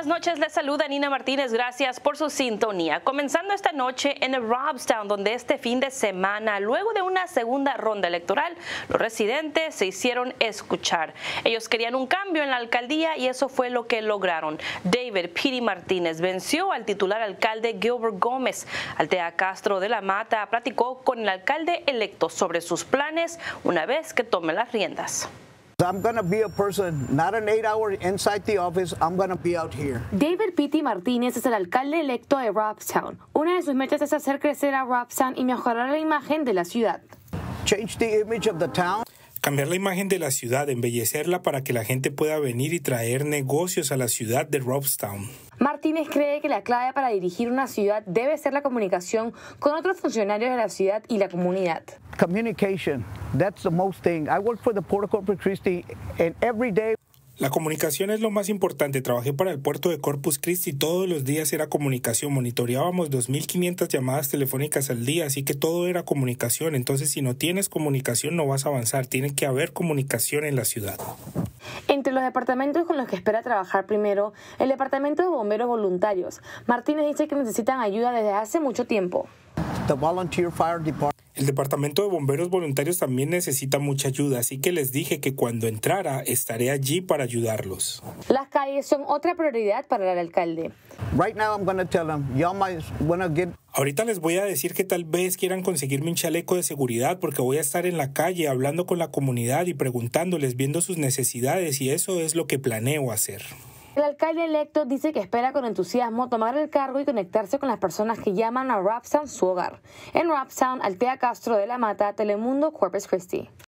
buenas noches, les saluda Nina Martínez, gracias por su sintonía. Comenzando esta noche en Robstown, donde este fin de semana, luego de una segunda ronda electoral, los residentes se hicieron escuchar. Ellos querían un cambio en la alcaldía y eso fue lo que lograron. David Pity Martínez venció al titular alcalde Gilbert Gómez. Altea Castro de la Mata platicó con el alcalde electo sobre sus planes una vez que tome las riendas. I'm going to be a person, not an 8 hour inside the office, I'm going to be out here. David Pity Martínez es el alcalde electo de Robstown. Una de sus metas es hacer crecer a Robstown y mejorar la imagen de la ciudad. Change the image of the town. Cambiar la imagen de la ciudad, embellecerla para que la gente pueda venir y traer negocios a la ciudad de Robstown. Martínez cree que la clave para dirigir una ciudad debe ser la comunicación con otros funcionarios de la ciudad y la comunidad. Communication, that's the most thing. I work for the Port of Corpus Christi and every day. La comunicación es lo más importante. Trabajé para el puerto de Corpus Christi y todos los días era comunicación. Monitoreábamos 2.500 llamadas telefónicas al día, así que todo era comunicación. Entonces, si no tienes comunicación, no vas a avanzar. Tiene que haber comunicación en la ciudad. Entre los departamentos con los que espera trabajar primero, el Departamento de Bomberos Voluntarios. Martínez dice que necesitan ayuda desde hace mucho tiempo. The Volunteer Fire Department. El Departamento de Bomberos Voluntarios también necesita mucha ayuda, así que les dije que cuando entrara estaré allí para ayudarlos. Las calles son otra prioridad para el alcalde. Right now I'm going to tell them, y'all might want to get. Ahorita les voy a decir que tal vez quieran conseguirme un chaleco de seguridad porque voy a estar en la calle hablando con la comunidad y preguntándoles, viendo sus necesidades, y eso es lo que planeo hacer. El alcalde electo dice que espera con entusiasmo tomar el cargo y conectarse con las personas que llaman a Robstown su hogar. En Robstown, Altea Castro de la Mata, Telemundo, Corpus Christi.